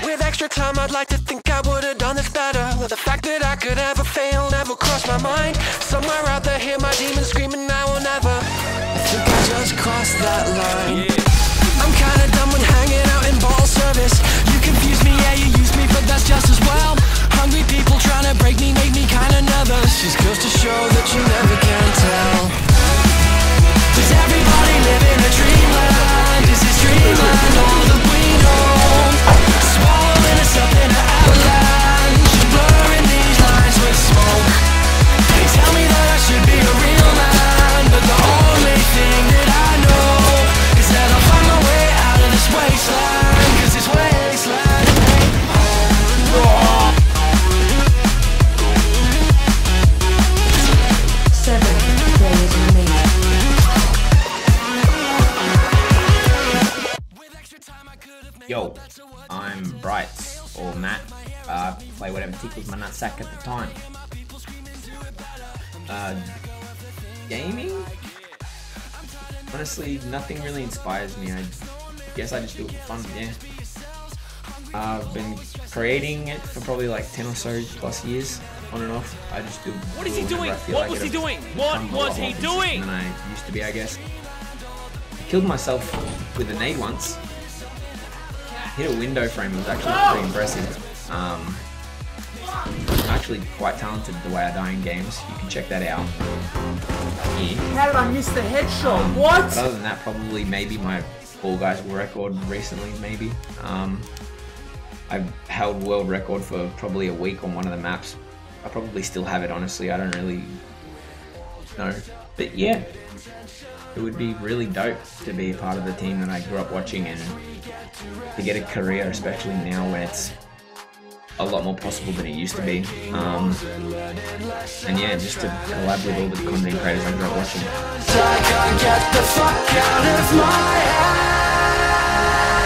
With extra time, I'd like to think I would have done this better. The fact that I could ever fail never crossed my mind. Somewhere out there, hear my demons screaming now or never. I think I just crossed that line. I'm kinda done with hanging out in ball service. You confuse me, yeah, you use me, but that's just as well. Hungry people trying to break me make me kinda nervous. Just goes to show that you never can tell. Does everybody live in a dreamland? Is this dreamland all that we know? Swallowing us up in an avalanche, blurring these lines with smoke. They tell me that I should be a real man, but the only thing that I know is that I'll find my way out of this wasteland, 'cause this wasteland ain't home. 7 players remaining. Yo, I'm Bright, or Matt, play whatever tickles my nutsack at the time. Gaming? Honestly, nothing really inspires me. I guess I just do it for fun, yeah. I've been creating it for probably like 10 or so plus years, on and off. I just do. What is he doing? What was he doing? What was he doing? Than I used to be, I guess. I killed myself with a nade once. Hit a window frame. It was actually pretty impressive. I'm actually quite talented the way I die in games. You can check that out. Yeah. How did I miss the headshot? What? But other than that, probably maybe my Fall Guys record recently, maybe. I've held world record for probably a week on one of the maps. I probably still have it, honestly. I don't really know. But yeah, it would be really dope to be a part of the team that I grew up watching and to get a career, especially now when it's a lot more possible than it used to be. And yeah, just to collab with all the content creators I grew up watching. Get the fuck out of my head.